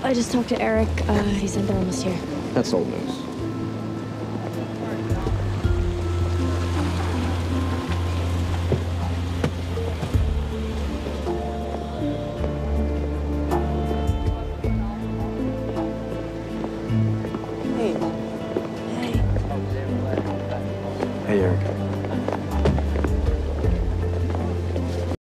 I just talked to Eric. He said they're almost here. That's old news. Hey. Hey, Eric.